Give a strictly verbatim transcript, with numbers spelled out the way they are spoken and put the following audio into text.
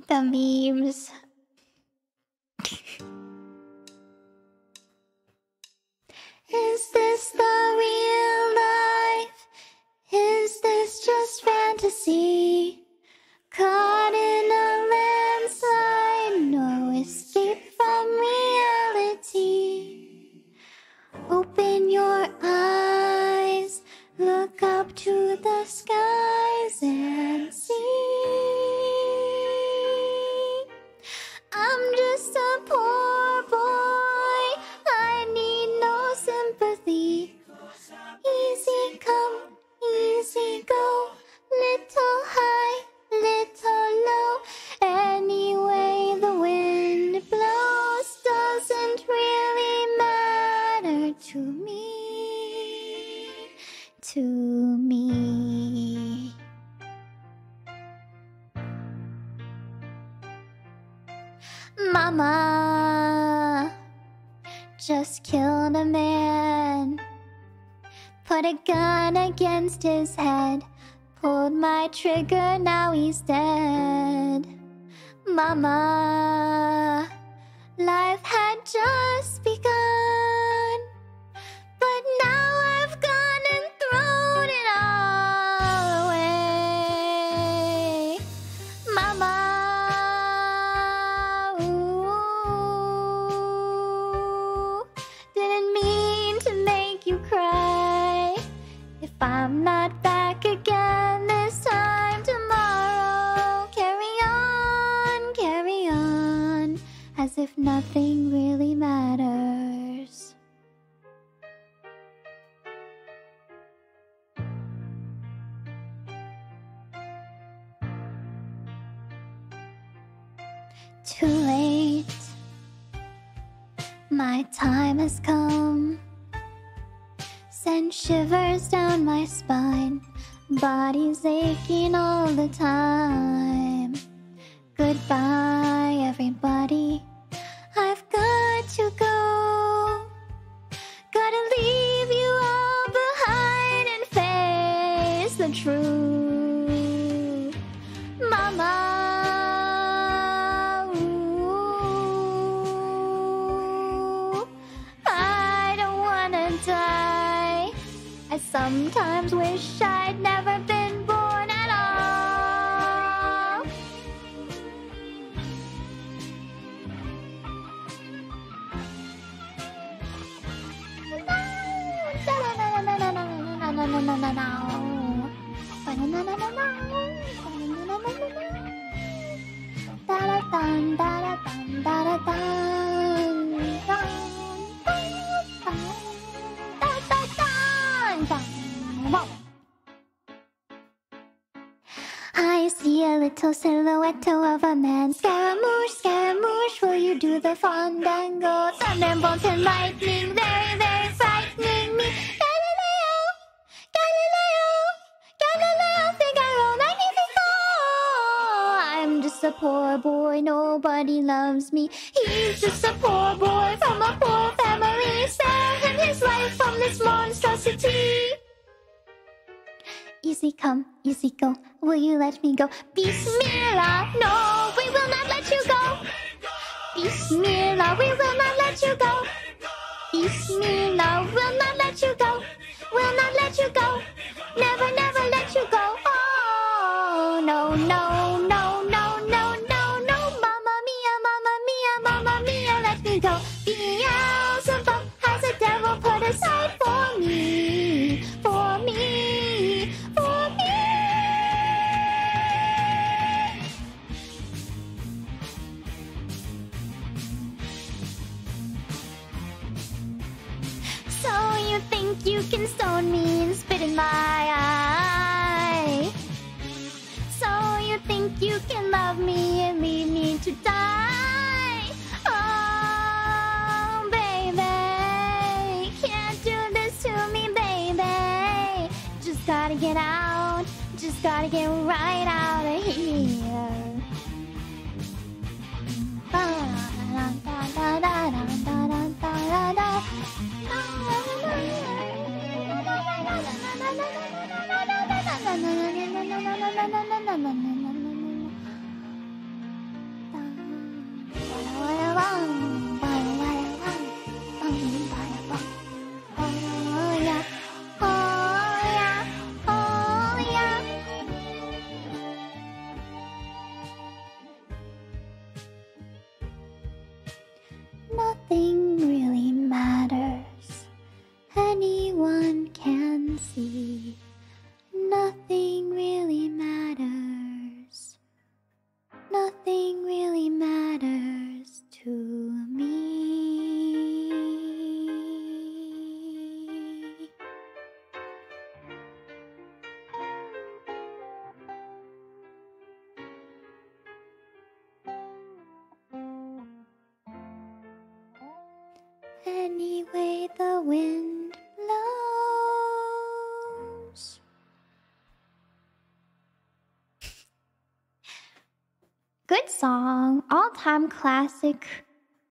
The memes. Is this the real life? Is this just fantasy? Caught in a landslide, no escape from reality. Open your eyes, look up to the skies and see. I'm just a poor boy, I need no sympathy. Easy come, easy go, little high, little low. Anyway the wind blows doesn't really matter to me, to me. Mama just killed a man, put a gun against his head, pulled my trigger, now he's dead. Mama, life had just begun, but now I've gone and thrown it all away. Mama, ooh, didn't mean to make you cry. If I'm not back again this time tomorrow, carry on, carry on, as if nothing really matters. Too late, my time has come. Send shivers down my spine, body's aching all the time. Goodbye, everybody, I've got to go. Gotta leave you all behind and face the truth. Mama, ooh, I don't wanna die. I sometimes wish I'd never been born at all. I see a little silhouette of a man. Scaramouche, Scaramouche, will you do the fandango? Thunderbolt and lightning, very, very frightening me. Galileo, Galileo, Galileo, Figaro, Magnifico. I'm just a poor boy, nobody loves me. He's just a poor boy from a poor family. Spare him his life from this monstrosity. Easy come, easy go, will you let me go? Bismillah, no, we will not let you go. Bismillah, we will not let you go. Bismillah, we'll not let you go. We'll not let you go. Never, never let you go. Oh, no, no, no, no, no, no, no. Mamma mia, mamma mia, mamma mia, let me go. Beelzebub has a devil put aside for me, for me, for me. So you think you can stone me and spit in my eye? So you think you can love me and leave me to die? Oh, baby, can't do this to me, baby. Just gotta get out, just gotta get right out of here. any way the wind blows. Good song, all-time classic.